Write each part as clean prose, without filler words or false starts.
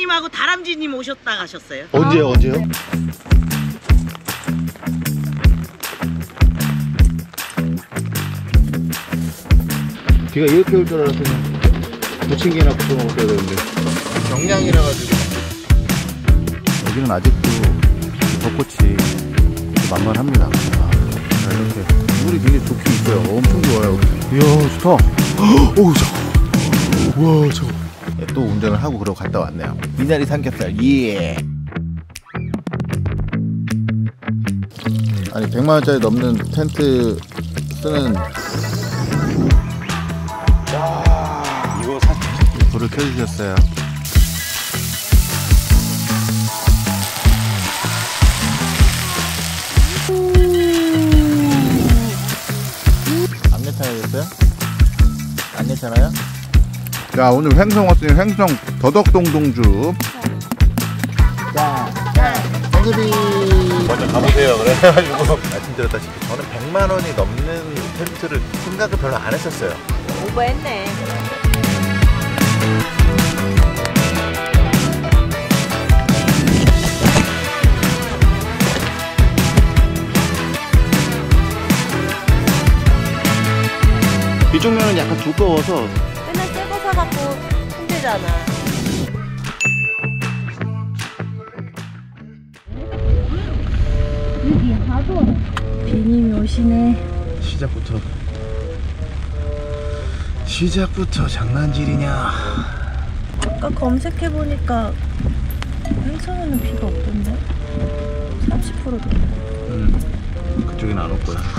대표님하고 다람쥐님 오셨다 가셨어요. 언제요? 비가 이렇게 올 줄 알았더니 부침개나 부쳐 먹어야 되는데 경량이라 가지고. 여기는 아직도 벚꽃이 만만합니다. 자, 이렇게 물이 굉장히 좋긴 있어요. 엄청 좋아요. 이야, 좋다. 오우, 저거. 우와, 저거. 네, 또 운전을 하고 그러고 갔다 왔네요. 미나리 삼겹살, 예. 아니, 100만원짜리 넘는 텐트 쓰는. 야, 이거 불을 켜주셨어요. 안 괜찮아졌어요? 안 괜찮아요? 자, 오늘 횡성 왔으니 횡성 더덕동동주. 자, 성수비 먼저 가보세요. 그래가지고 말씀드렸다시피 저는 100만원이 넘는 텐트를 생각을 별로 안 했었어요. 오버했네. 이쪽 면은 약간 두꺼워서 맨날 새 거 사갖고 힘들잖아. 여기 하도 비님이 오시네. 시작부터 장난질이냐. 아까 검색해보니까 횡성에는 비가 없던데? 30%도. 그쪽엔 안 올 거야.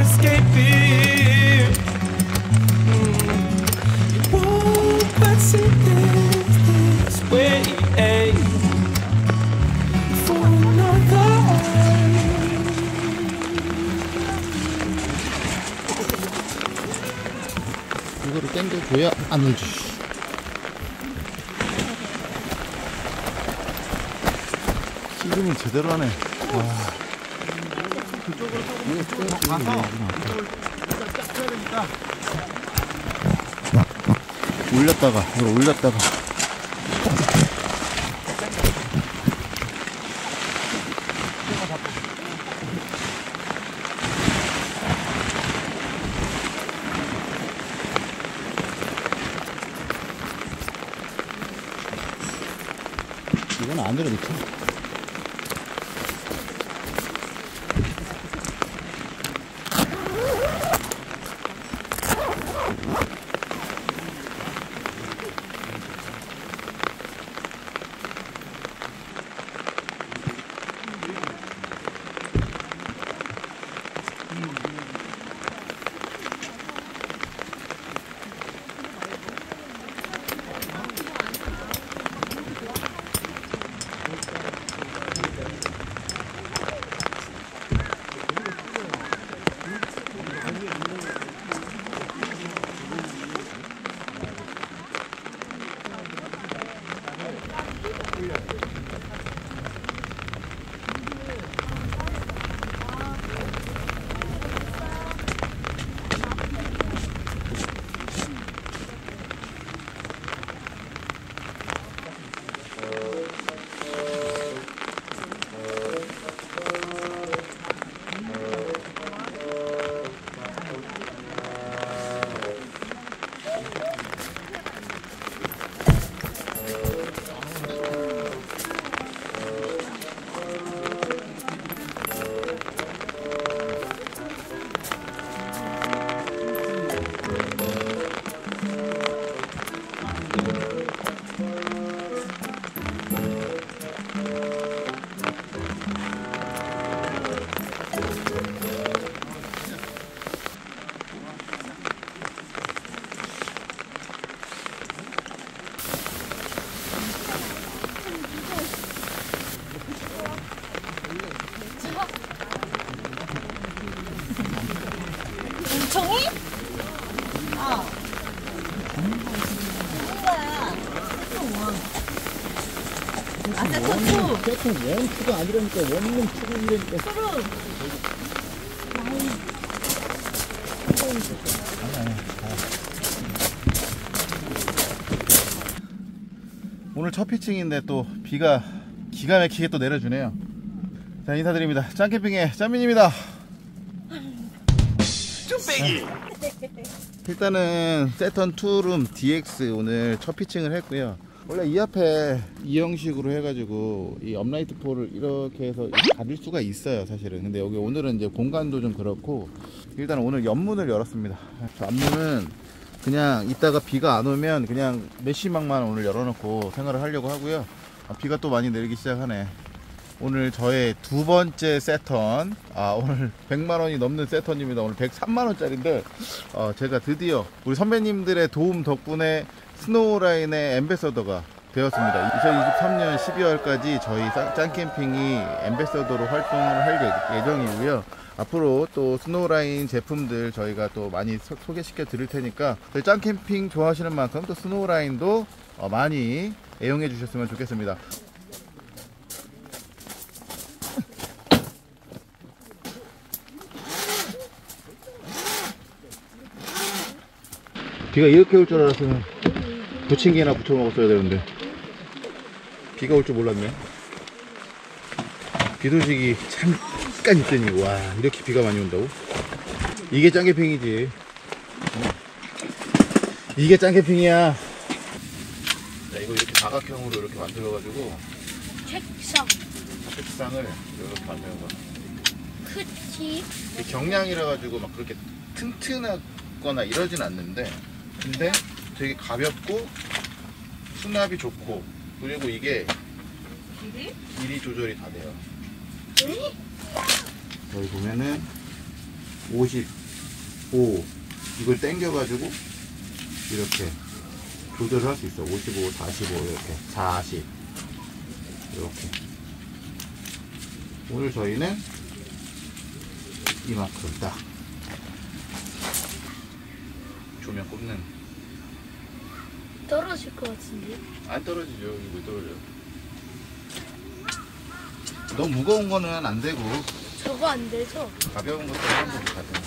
escape it. It won't quite see this way for another. 이거를 당겨줘야 안 울지. 씨름을 제대로 하네. 와. 올렸다가 이걸 올렸다가 이건 안으로 넣자. 세컨 원투가 아니라니까 원룸 투룸이라니까. 오늘 첫 피칭인데 또 비가 기가 막히게 또 내려주네요. 자, 인사드립니다. 짱캠핑의 짬민입니다. 쭈빼기. 일단은 세턴 투룸 DX 오늘 첫 피칭을 했고요. 원래 이 앞에 이 형식으로 해가지고 이 업라이트 폴을 이렇게 해서 가릴 수가 있어요, 사실은. 근데 여기 오늘은 이제 공간도 좀 그렇고, 일단 오늘 옆문을 열었습니다. 앞문은 그냥 이따가 비가 안 오면 그냥 메쉬망만 오늘 열어놓고 생활을 하려고 하고요. 비가 또 많이 내리기 시작하네. 오늘 저의 두 번째 세턴, 오늘 100만원이 넘는 세턴입니다. 오늘 103만원짜리인데 제가 드디어 우리 선배님들의 도움 덕분에 스노우라인의 앰베서더가 되었습니다. 2023년 12월까지 저희 짱캠핑이 앰베서더로 활동을 할 예정이고요. 앞으로 또 스노우라인 제품들 저희가 또 많이 소개시켜 드릴 테니까 저희 짱캠핑 좋아하시는 만큼 또 스노우라인도 많이 애용해 주셨으면 좋겠습니다. 비가 이렇게 올 줄 알았으면 부침개나 부쳐 먹었어야 되는데 비가 올 줄 몰랐네. 비소식이 잠깐 있더니 와, 이렇게 비가 많이 온다고? 이게 짱캠핑이지. 이게 짱캠핑이야. 자, 이거 이렇게 다각형으로 이렇게 만들어가지고 책상을 이렇게 만드는 거야. 그치. 경량이라 가지고 막 그렇게 튼튼하거나 이러진 않는데, 근데 되게 가볍고 수납이 좋고, 그리고 이게 길이 조절이 다 돼요. 여기 보면은 50 5 이걸 당겨가지고 이렇게 조절을 할 수 있어. 55, 45 이렇게 40 이렇게. 오늘 저희는 이만큼 딱 조명 꼽는. 떨어질 것 같은데. 안 떨어지죠. 이거 왜 떨어져요? 너무 무거운 거는 안 되고 저거 안 되죠? 가벼운 것도 한번 가져요.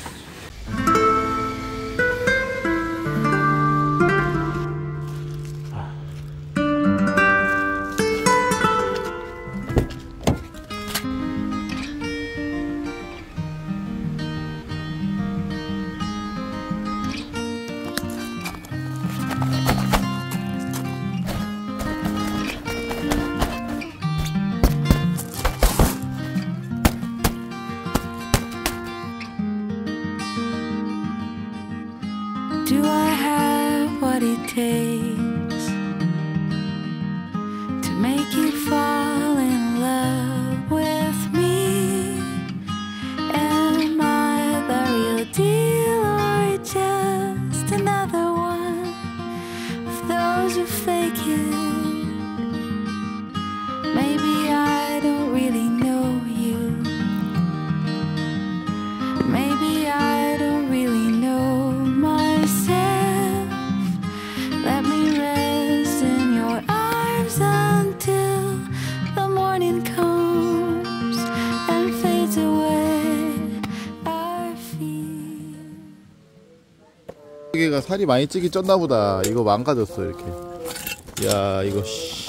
Do I have what it takes to make you fall in love with me? Am I the real deal or just another one of those who fake it? Maybe I don't really know you. Maybe I don't really know myself. Let me rest in your arms until the morning comes and fades away. I feel. 이게가 살이 많이 찌기 쪘나 보다. 이거 망가졌어 이렇게. 야 이거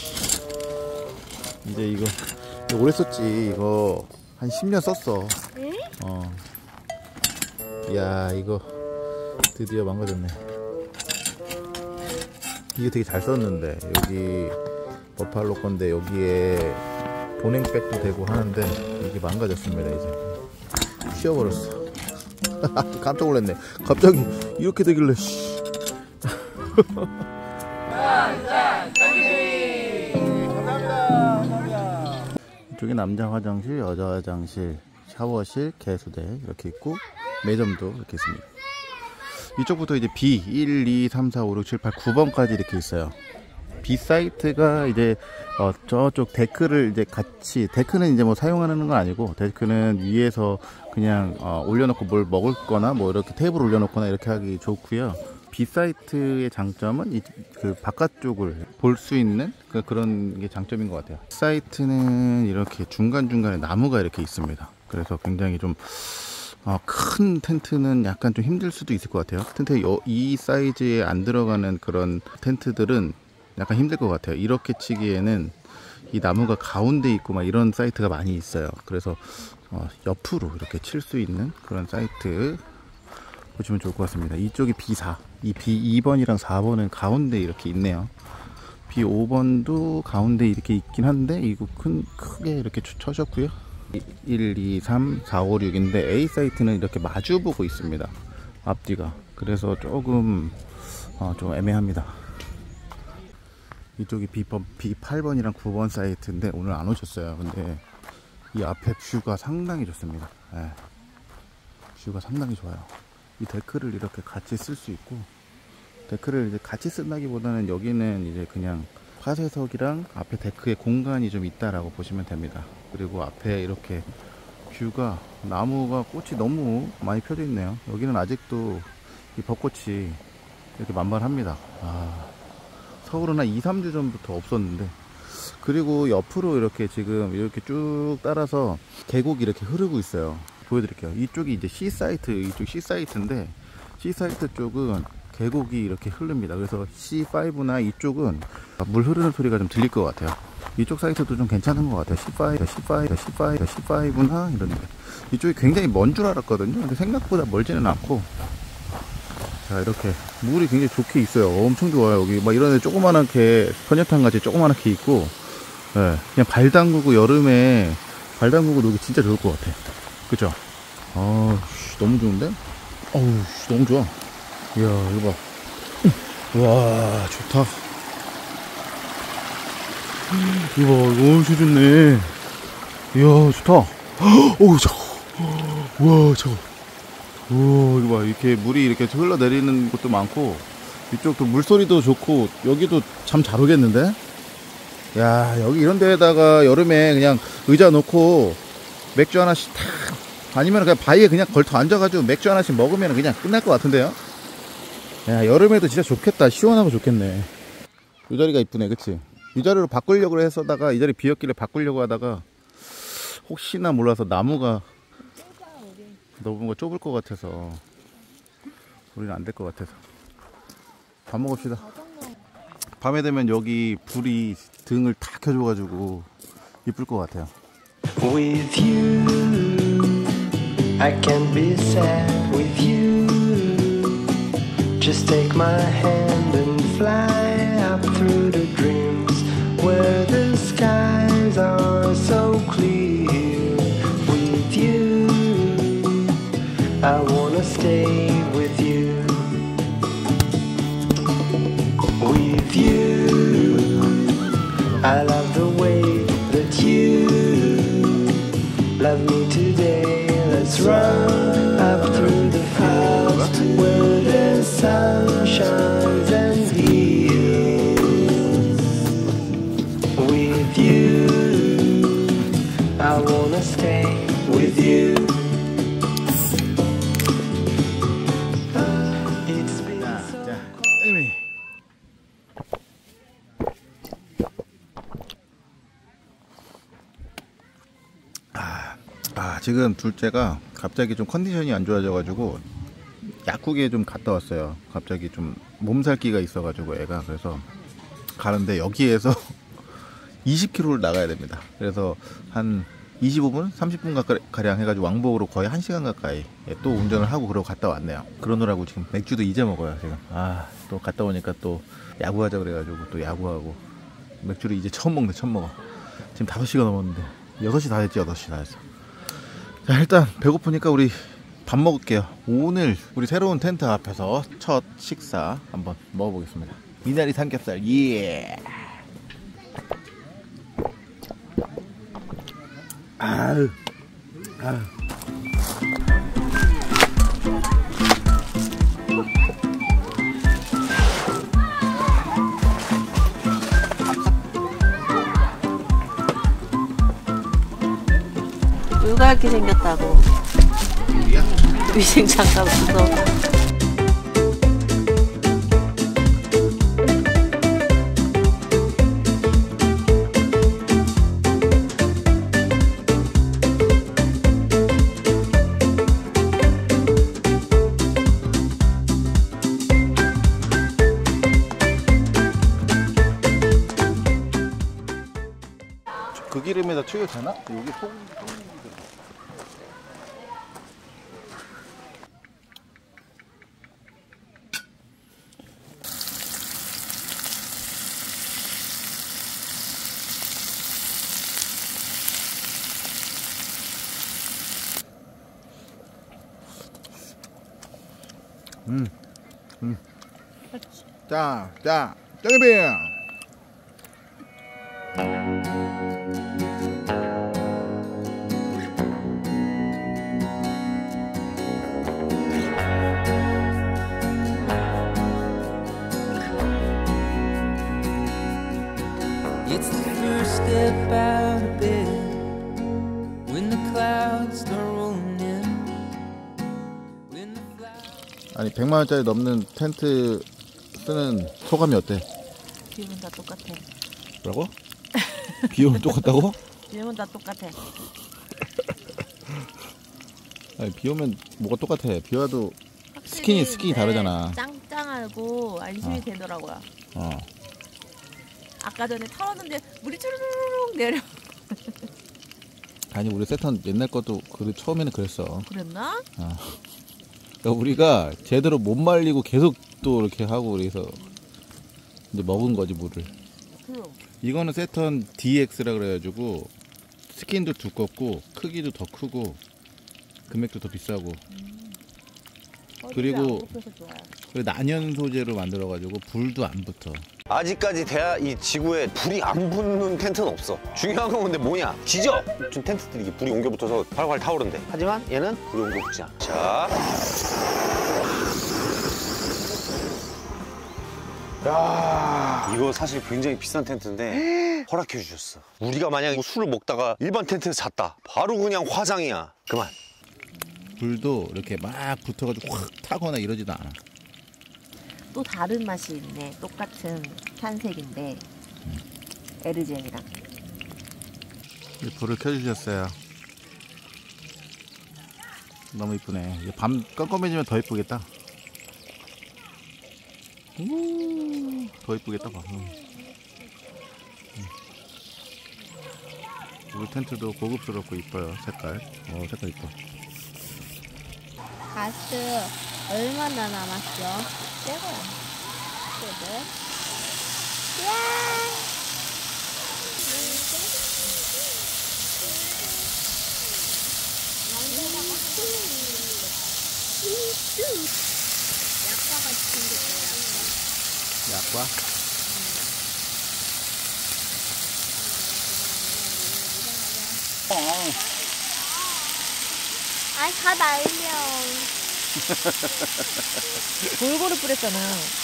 이제 이거 오래 썼지. 이거 한 10년 썼어. 응? 야 이거 드디어 망가졌네. 이게 되게 잘 썼는데 여기 버팔로 건데 여기에 보냉백도 되고 하는데 이게 망가졌습니다. 이제 휘어버렸어. 깜짝 놀랐네. 갑자기 이렇게 되길래. 이쪽에 남자 화장실, 여자 화장실, 샤워실, 개수대 이렇게 있고 매점도 이렇게 있습니다. 이쪽부터 이제 B 1, 2, 3, 4, 5, 6, 7, 8, 9번까지 이렇게 있어요. B 사이트가 이제 저쪽 데크를 이제 같이, 데크는 이제 뭐 사용하는 건 아니고 데크는 위에서 그냥 올려놓고 뭘 먹을 거나 뭐 이렇게 테이블 올려놓거나 이렇게 하기 좋고요. B 사이트의 장점은 그 바깥쪽을 볼 수 있는 그런 게 장점인 것 같아요. B 사이트는 이렇게 중간중간에 나무가 이렇게 있습니다. 그래서 굉장히 좀 큰 텐트는 약간 좀 힘들 수도 있을 것 같아요. 텐트 이 사이즈에 안 들어가는 그런 텐트들은 약간 힘들 것 같아요. 이렇게 치기에는 이 나무가 가운데 있고 막 이런 사이트가 많이 있어요. 그래서 옆으로 이렇게 칠 수 있는 그런 사이트 보시면 좋을 것 같습니다. 이쪽이 B4, 이 B2번이랑 4번은 가운데 이렇게 있네요. B5번도 가운데 이렇게 있긴 한데 이거 크게 이렇게 쳐졌고요. 1, 2, 3, 4, 5, 6인데 A 사이트는 이렇게 마주 보고 있습니다. 앞뒤가. 그래서 조금 좀 애매합니다. 이쪽이 B8번이랑 9번 사이트인데 오늘 안 오셨어요. 근데 이 앞에 뷰가 상당히 좋습니다. 네. 뷰가 상당히 좋아요. 이 데크를 이렇게 같이 쓸 수 있고, 데크를 이제 같이 쓴다기보다는 여기는 이제 그냥 화쇄석이랑 앞에 데크에 공간이 좀 있다라고 보시면 됩니다. 그리고 앞에 이렇게 뷰가 나무가 꽃이 너무 많이 펴져 있네요. 여기는 아직도 이 벚꽃이 이렇게 만발합니다. 서울은 한 2, 3주 전부터 없었는데, 그리고 옆으로 이렇게 지금 이렇게 쭉 따라서 계곡이 이렇게 흐르고 있어요. 보여드릴게요. 이쪽이 이제 C 사이트, 이쪽 C 사이트인데 C 사이트 쪽은 계곡이 이렇게 흐릅니다. 그래서 C5나 이쪽은 물 흐르는 소리가 좀 들릴 것 같아요. 이쪽 사이트도 좀 괜찮은 것 같아요. C5나 이런데 이쪽이 굉장히 먼 줄 알았거든요. 근데 생각보다 멀지는 않고, 자 이렇게 물이 굉장히 좋게 있어요. 엄청 좋아요. 여기 막 이런 데 조그만하게 선녀탕 같이 조그만하게 있고, 네, 그냥 발 담그고 여름에 발 담그고 놀기 진짜 좋을 것 같아. 그죠? 너무 좋은데? 너무 좋아. 이야, 이거 봐. 와, 좋다. 이거 봐, 이거 엄청 좋네. 이야, 좋다. 어우, 저거. 와, 저거. 오, 이거 봐. 이렇게 물이 이렇게 흘러내리는 곳도 많고, 이쪽도 물소리도 좋고, 여기도 잠 잘 오겠는데? 야, 여기 이런 데에다가 여름에 그냥 의자 놓고 맥주 하나씩 탁, 아니면 그냥 바위에 그냥 걸터 앉아가지고 맥주 하나씩 먹으면 그냥 끝날 것 같은데요? 야, 여름에도 진짜 좋겠다. 시원하고 좋겠네. 이 자리가 이쁘네, 그치? 이 자리로 바꾸려고 해서다가, 이 자리 비었길래 바꾸려고 하다가, 혹시나 몰라서 나무가 너무 좁을 것 같아서, 우리는 안 될 것 같아서. 밥 먹읍시다. 밤에 되면 여기 불이 등을 다 켜줘가지고 이쁠 것 같아요. With you, I can't be sad with you. Just take my hand and fly up through the dreams where the skies are so clear. With you, I wanna stay with you. With you, I love the way that you love me today. Let's run up through the fields where the sun shines and heals. With you, I wanna stay with you. It's been so 지금 둘째가 갑자기 좀 컨디션이 안 좋아져가지고 약국에 좀 갔다 왔어요. 갑자기 좀 몸살기가 있어가지고 애가. 그래서 가는데 여기에서 20km를 나가야 됩니다. 그래서 한 25분? 30분 가량 해가지고 왕복으로 거의 1시간 가까이 또 운전을 하고 그러고 갔다 왔네요. 그러느라고 지금 맥주도 이제 먹어요 지금. 또 갔다 오니까 또 야구하자 그래가지고 또 야구하고 맥주를 이제 처음 먹네. 처음 먹어. 지금 5시가 넘었는데 6시 다 됐지. 8시 다 됐어. 자, 일단 배고프니까 우리 밥 먹을게요. 오늘 우리 새로운 텐트 앞에서 첫 식사 한번 먹어보겠습니다. 미나리 삼겹살. 예. 아유. 누가 이렇게 생겼다고. 위생 장갑 쓰고. 그 기름에다 튀겨도 되나? 여기 소금. 자, 짱이비. It's the first step out of bed when the clouds start rolling in. When the flowers... 아니 100만원짜리 넘는 텐트 쓰는 소감이 어때? 기분 다 똑같아. 뭐라고? 비용은 똑같다고? 기분 다 똑같아. 아니 비 오면 뭐가 똑같아. 비 와도 스킨이 다르잖아. 짱짱하고 안심이 되더라고요. 아까 전에 타왔는데 물이 쭈르륵 내려. 아니 우리 세턴 옛날 것도 처음에는 그랬어. 그랬나? 그러니까 우리가 제대로 못 말리고 계속 또 이렇게 하고 그래서 이제 먹은 거지 물을. 그럼. 이거는 세턴 DX라 그래가지고 스킨도 두껍고 크기도 더 크고 금액도 더 비싸고 그리고 난연 소재로 만들어가지고 불도 안 붙어. 아직까지 이 지구에 불이 안 붙는 텐트는 없어. 중요한 건 근데 뭐냐? 지져! 좀 텐트들이 불이 옮겨붙어서 활활 타오른대. 하지만 얘는 불이 옮겨붙지 않아. 자. 야, 이거 사실 굉장히 비싼 텐트인데 허락해 주셨어. 우리가 만약에 술을 먹다가 일반 텐트에서 잤다. 바로 그냥 화장이야. 그만. 불도 이렇게 막 붙어가지고 확 타거나 이러지도 않아. 또 다른 맛이 있네. 똑같은 탄색인데 에르젠이랑. 불을 켜주셨어요. 너무 이쁘네. 밤 깜깜해지면 더 이쁘겠다. 더 이쁘겠다. 봐. 우리 텐트도 고급스럽고 이뻐요. 색깔. 색깔 이뻐. 가스 얼마나 남았어? 새거야. 그래? 약과 같이 생겼어. 약과? 아이 다 날려. 골고루 뿌렸잖아.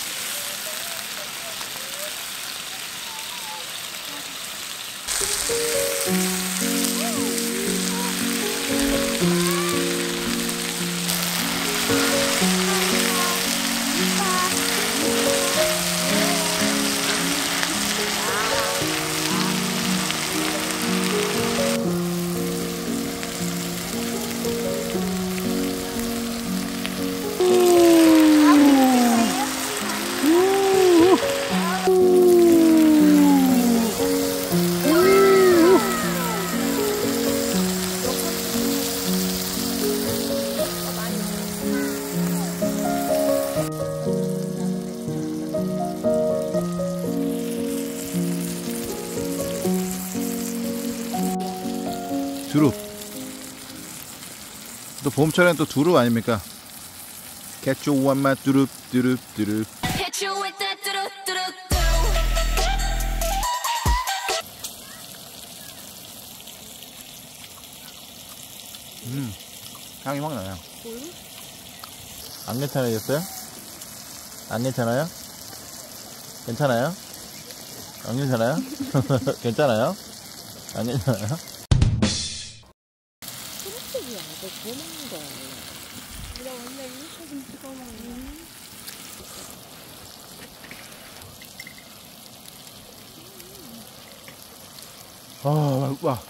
두릅. 또 봄철엔 또 두릅 아닙니까? Catch you one my 두릅. Hit you with that do-do-do-do. 향이 확 나요. 안 괜찮아졌어요? 안 괜찮아요? 괜찮아요? 안 괜찮아요? 괜찮아요? 안 괜찮아요? 초록색이야. 너 뭐 먹는 거야? 우리가 원래 이렇게 좀 찍어 먹는. 와.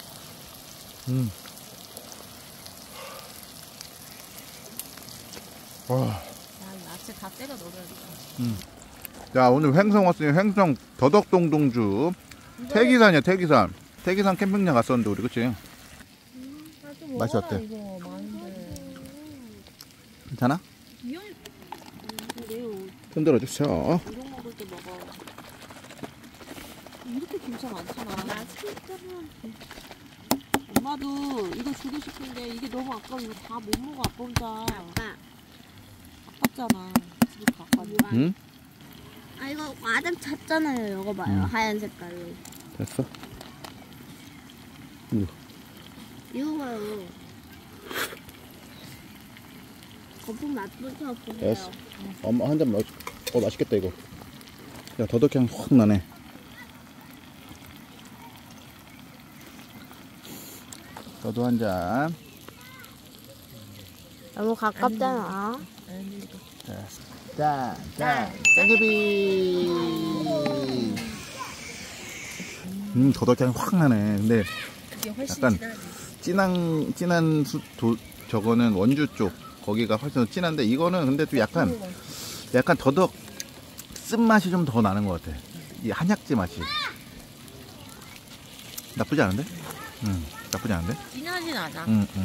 와. 야, 야채 다 때려 넣어야겠다. 자, 오늘 횡성 왔으니 횡성 더덕동동주 태기산이야. 태기산 캠핑장 갔었는데 우리 그치? 맛이 어때? 이거 많은데. 괜찮아? 매우 흔들어 주세요. 우동 먹을 때 먹어. 이렇게 김치 많잖아. 나 진짜로. 엄마도 이거 주고 싶은데 이게 너무 아까워. 이거 다 못 먹어. 아빠 혼자. 아빠. 아깝잖아. 집에 갖고 왔는데. 응? 아 이거 아담 찼잖아요. 이거 봐요. 하얀 색깔로. 됐어. 이거 봐요. 거품 맛부터 보세요. 됐어. 엄마 한 잔 먹어. 맛있겠다 이거. 야, 더덕향 확 나네. 너도 한 잔. 너무 가깝잖아. 짠, 땡큐비. 더덕향이 확 나네. 근데 약간 진한 저거는 원주 쪽 거기가 훨씬 진한데 이거는 근데 또 약간 더덕 쓴맛이 좀 더 나는 것 같아. 이 한약재 맛이. 나쁘지 않은데? 나쁘지 않은데? 진하진 않아.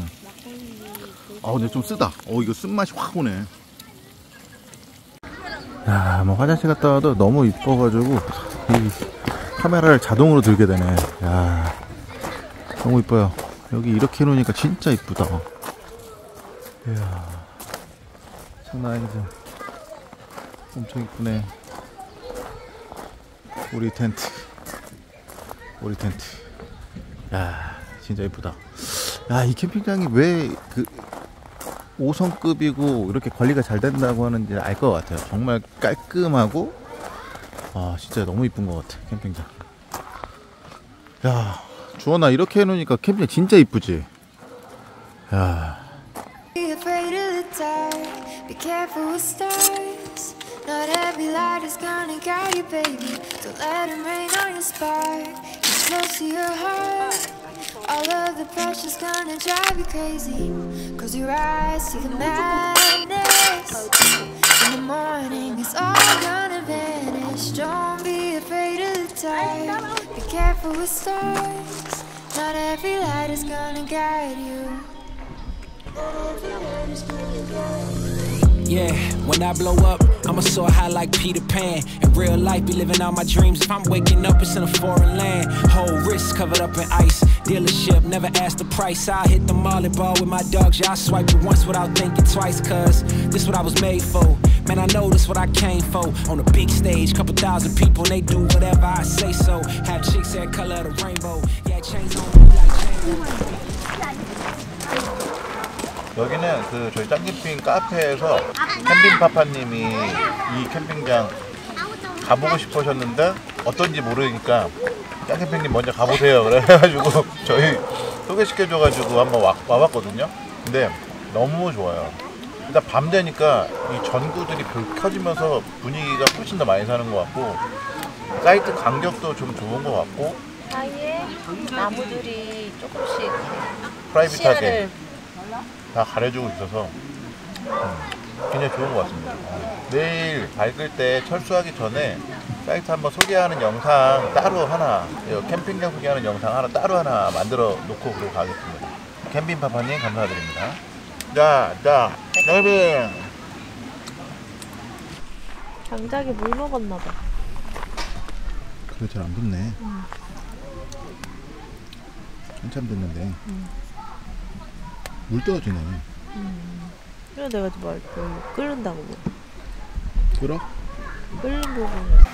근데 좀 쓰다. 이거 쓴맛이 확 오네. 야, 뭐 화장실 갔다 와도 너무 이뻐가지고 이 카메라를 자동으로 들게 되네. 야, 너무 이뻐요. 여기 이렇게 해놓으니까 진짜 이쁘다. 이야, 장난 아니죠. 엄청 이쁘네. 우리 텐트. 야, 진짜 예쁘다. 야, 이 캠핑장이 왜 그 5성급이고 이렇게 관리가 잘 된다고 하는지 알 것 같아요. 정말 깔끔하고, 아, 진짜 너무 이쁜 것 같아, 캠핑장. 야, 주원아, 이렇게 해놓으니까 캠핑장 진짜 이쁘지? 야. Be afraid of the dark, be careful with stars. Not every light is gonna guide you, baby. Don't let them rain on your spark. It's close to your heart. All of the pressure's gonna drive you crazy. Close your eyes, see the madness. In the morning, it's all gonna vanish. Don't be afraid of the dark. Be careful with stars. Not every light is gonna guide you. Yeah, when I blow up, I'ma soar high like Peter Pan. In real life, be living out my dreams. If I'm waking up, it's in a foreign land. Whole wrist covered up in ice. Dealership, never ask the price. I hit the molly ball with my dogs. Yeah, I swipe it once without thinking twice. Cause this what I was made for. Man, I know this what I came for. On a big stage, couple thousand people, and they do whatever I say so. Have chicks that color of the rainbow. Yeah, chains on me like chains. 여기는 그 저희 짱캠핑 카페에서 캠핑파파님이 이 캠핑장 가보고 싶으셨는데 어떤지 모르니까 짱캠핑님 먼저 가보세요 그래가지고 저희 소개시켜줘가지고 한번 와봤거든요. 근데 너무 좋아요. 일단 밤 되니까 이 전구들이 불 켜지면서 분위기가 훨씬 더 많이 사는 것 같고 사이트 간격도 좀 좋은 것 같고 사이에 나무들이 조금씩 프라이빗하게 다 가려주고 있어서 굉장히 좋은 것 같습니다. 내일 밝을 때 철수하기 전에 사이트 한번 소개하는 영상 따로 하나, 캠핑장 소개하는 영상 하나 따로 하나 만들어 놓고 그러고 가겠습니다. 캠핑파파님 감사드립니다. 자, 캠핑! 장작에 물 먹었나봐. 그게 잘 안 붙네. 한참 됐는데. 물 떨어지네. 그래 내가 말 끓는다고 뭐. 끓어? 끓는 부분은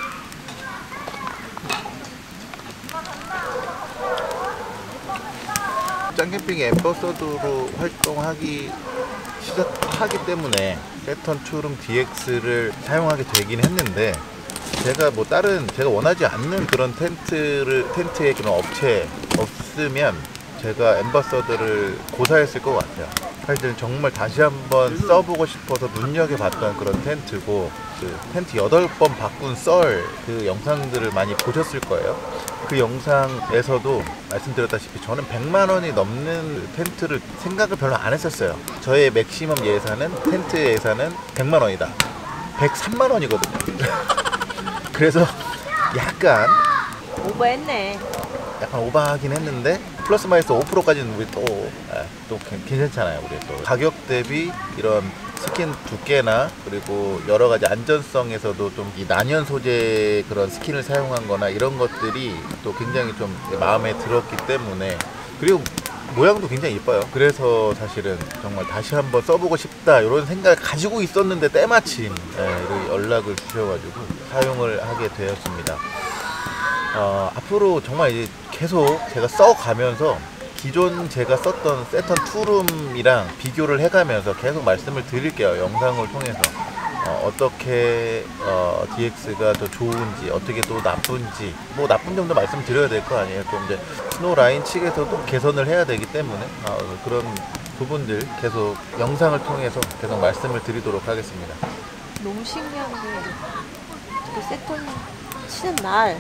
짱캠핑 앰버서더로 활동하기 시작하기 때문에 세턴 투룸 DX를 사용하게 되긴 했는데 제가 뭐 다른 제가 원하지 않는 그런 텐트의 그런 업체 없으면 제가 앰버서더를 고사했을 것 같아요. 사실 정말 다시 한번 써보고 싶어서 눈여겨봤던 그런 텐트고 그 텐트 8번 바꾼 썰 그 영상들을 많이 보셨을 거예요. 그 영상에서도 말씀드렸다시피 저는 100만 원이 넘는 텐트를 생각을 별로 안 했었어요. 저의 맥시멈 예산은 텐트 예산은 100만 원이다. 103만 원이거든요. 그래서 약간 오버했네. 약간 오버하긴 했는데 플러스 마이너스 5%까지는 우리 또 괜찮잖아요. 우리 또 가격 대비 이런 스킨 두께나 그리고 여러 가지 안전성에서도 좀 이 난연 소재 그런 스킨을 사용한 거나 이런 것들이 또 굉장히 좀 마음에 들었기 때문에 그리고 모양도 굉장히 이뻐요. 그래서 사실은 정말 다시 한번 써보고 싶다 이런 생각을 가지고 있었는데 때마침 이렇게 연락을 주셔가지고 사용을 하게 되었습니다. 앞으로 정말 이제 계속 제가 써가면서 기존 제가 썼던 세턴 투룸이랑 비교를 해가면서 계속 말씀을 드릴게요. 영상을 통해서 어떻게 DX가 더 좋은지 어떻게 또 나쁜지 뭐 나쁜 점도 말씀드려야 될 거 아니에요. 또 이제 스노라인 측에서도 개선을 해야 되기 때문에 그런 부분들 계속 영상을 통해서 계속 말씀을 드리도록 하겠습니다. 너무 신기한 게 그 세턴 치는 날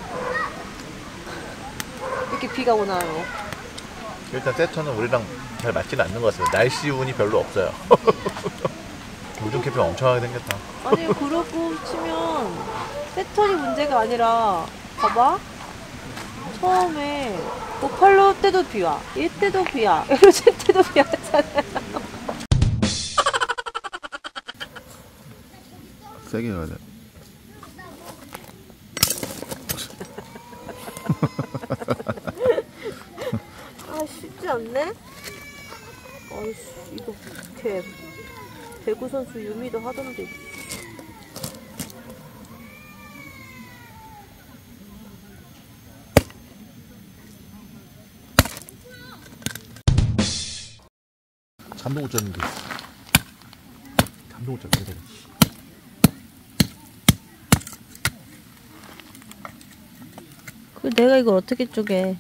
이렇게 비가 오나요? 일단 세턴은 우리랑 잘 맞지는 않는 것 같습니다. 날씨 운이 별로 없어요. 요즘 캠핑 엄청 하게 생겼다. 아니 그러고 치면 세턴이 문제가 아니라 봐봐 처음에 보팔로 때도 비와 이때도 비와 에로제 때도 비 왔잖아요. 세게 가야 돼. 아 쉽지 않네? 아이씨 이거 걔 배구 선수 유미도 하던데. 잠도 못 잤는데. 잠도 못 잤어 내가. 그 내가 이걸 어떻게 쪼개?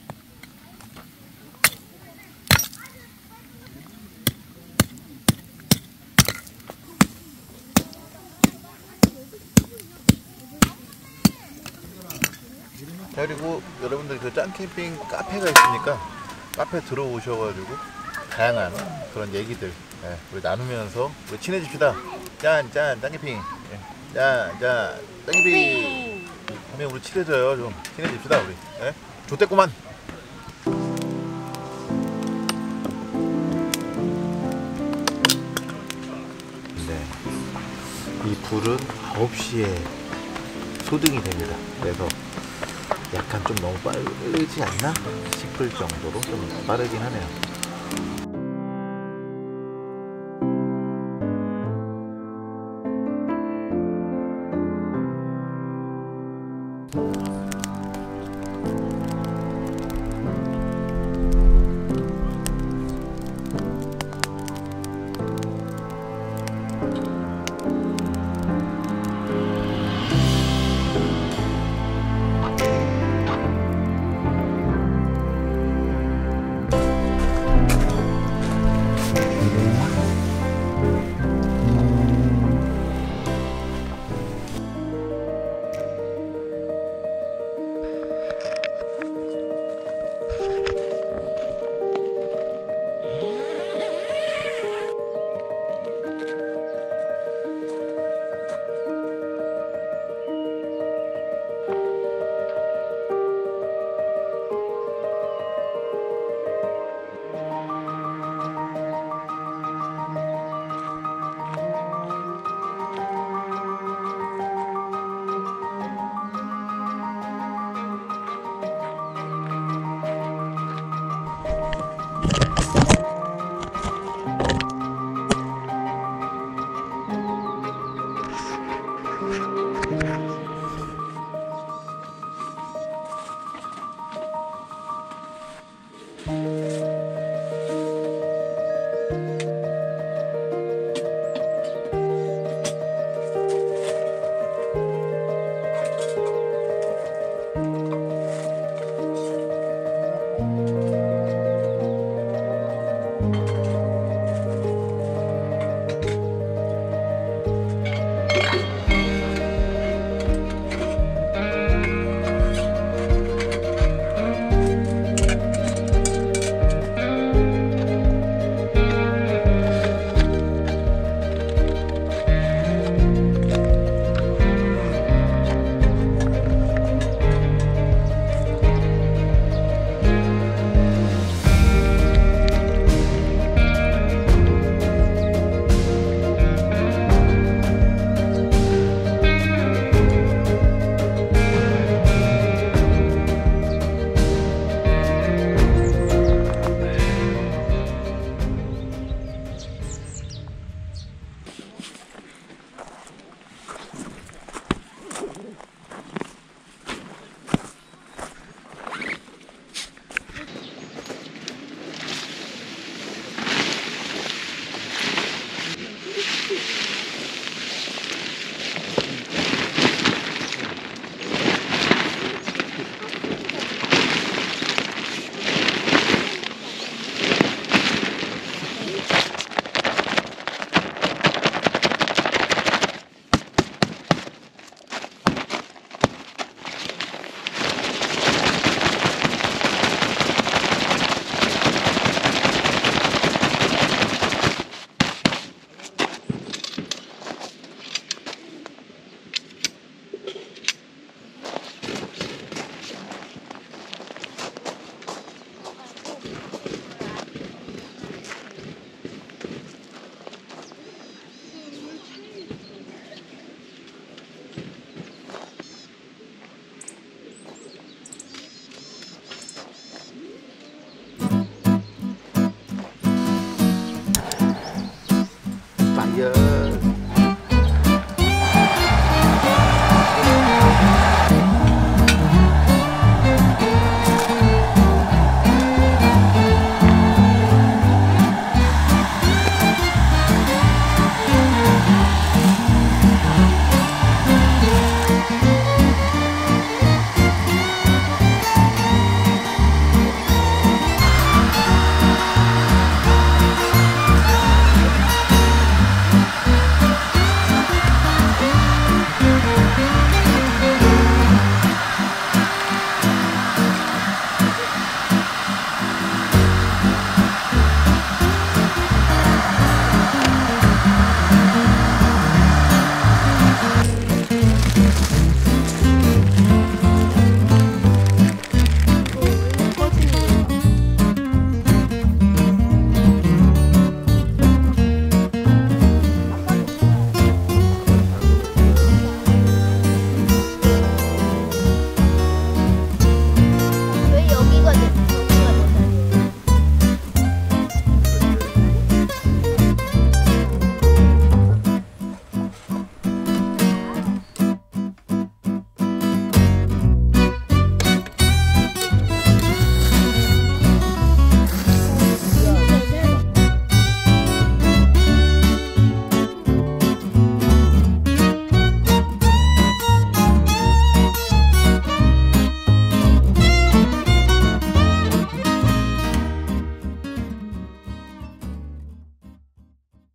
그리고 여러분들 그 짠캠핑 카페가 있으니까 카페 들어오셔가지고 다양한 그런 얘기들 우리 나누면서 우리 친해집시다. 짠캠핑. 짠캠핑. 하면 우리 친해져요. 좀 친해집시다 우리. 좋댔구만. 네, 이 불은 9시에 소등이 됩니다. 그래서 약간 좀 너무 빠르지 않나 싶을 정도로 좀 빠르긴 하네요.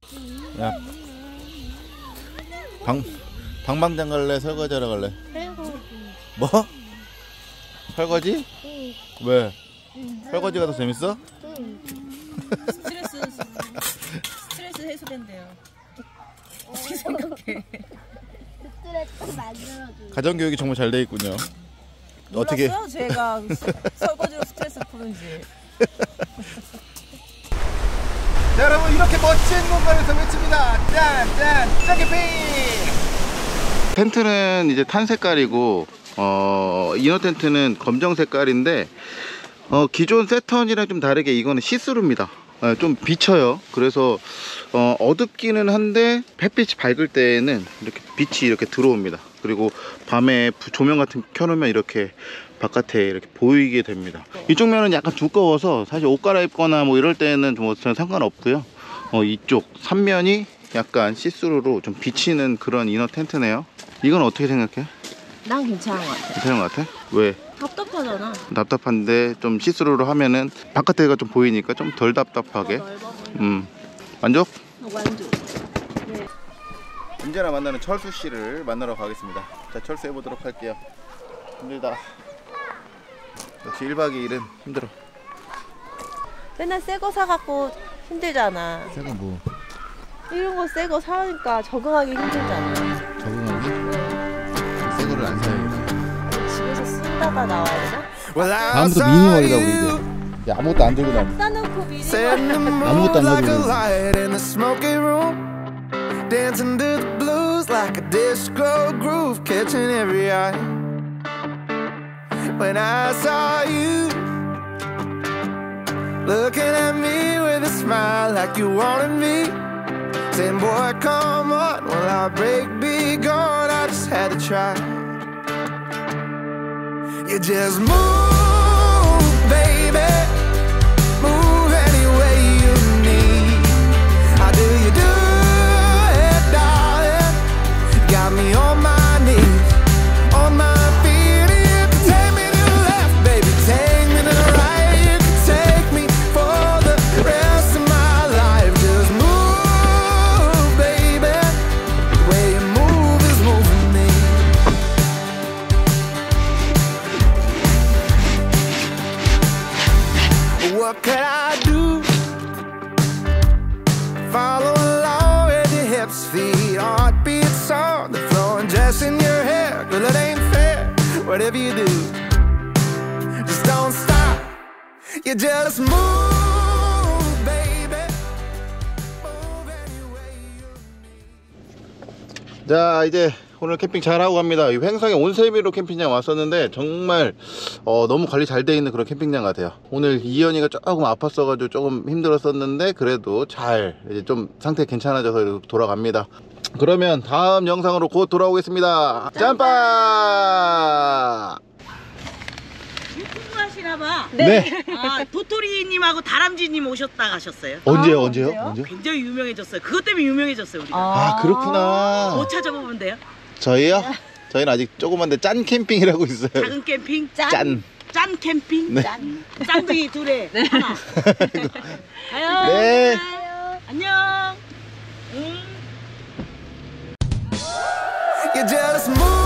야, 방방장 갈래? 설거지 하러 갈래? 뭐? 설거지? 왜? 설거지가 더 재밌어? 스트레스 해소된대요. 어떻게 생각해? 스트레스 만들어줘. 가정교육이 정말 잘 돼 있군요. 어떻게? 몰랐어요? 제가 설거지로 스트레스 푸는지. 자, 여러분 이렇게 멋진 공간에서 외칩니다. 짠짠 짱캠핑. 텐트는 이제 탄 색깔이고 이너 텐트는 검정 색깔인데 기존 세턴이랑 좀 다르게 이거는 시스루입니다. 좀 비쳐요. 그래서 어둡기는 한데 햇빛이 밝을 때에는 이렇게 빛이 이렇게 들어옵니다. 그리고 밤에 조명 같은 거 켜놓으면 이렇게 바깥에 이렇게 보이게 됩니다. 이쪽 면은 약간 두꺼워서 사실 옷 갈아입거나 뭐 이럴 때는 좀 상관없고요. 이쪽 3면이 약간 시스루로 좀 비치는 그런 이너 텐트네요. 이건 어떻게 생각해? 난 괜찮은 것 같아. 괜찮은 것 같아? 왜? 답답하잖아. 답답한데 좀 시스루로 하면은 바깥에가 좀 보이니까 좀 덜 답답하게. 만족? 완전. 언제나 만나는 철수 씨를 만나러 가겠습니다. 자, 철수해 보도록 할게요. 힘들다. 역시 1박 2일은 힘들어. 맨날 새 거 사갖고 힘들잖아. 새거 뭐? 이런 거 새 거 사니까 적응하기 힘들잖아. 적응하기? 새거를 안 사야겠어. 집에서 쓰다가 나와야 되나? 다음부터 미니멀이다 우리 이제. 야, 아무것도 안 들고 나와. 싸놓고 미리 아무것도 안 가지고. Dancing to the blues like a disco groove, catching every eye. When I saw you looking at me with a smile like you wanted me, saying, boy, come on, will our break be gone? I just had to try. You just move, baby, move any way you need. How do you do? Got me on my knees, on my feet. You can take me to the left, baby, take me to the right. You can take me for the rest of my life. Just move, baby. The way you move is moving me. What could I do? Follow along with your hips, feet, heartbeats on the floor and just in your hair. Girl, it ain't fair, whatever you do, just don't stop. You just move, baby. Move any way you need. 자, 이제 오늘 캠핑 잘하고 갑니다. 이 횡성의 온세미로 캠핑장 왔었는데 정말 너무 관리 잘 돼 있는 그런 캠핑장 같아요. 오늘 이현이가 조금 아팠어가지고 조금 힘들었었는데 그래도 잘 이제 좀 상태 괜찮아져서 돌아갑니다. 그러면 다음 영상으로 곧 돌아오겠습니다. 짬빠! 유튜브 하시나봐. 네. 아, 도토리님하고 다람쥐님 오셨다 가셨어요. 언제요? 언제요? 언제? 굉장히 유명해졌어요. 그것 때문에 유명해졌어요 우리가. 아, 그렇구나. 뭐 찾아보면 돼요? 저희요? 저희는 아직 조그만데 짠 캠핑이라고 있어요. 작은 캠핑? 짠. 짠 캠핑? 네. 짠. 쌍둥이 둘에 하나. 가요. 네. 안녕. You just move.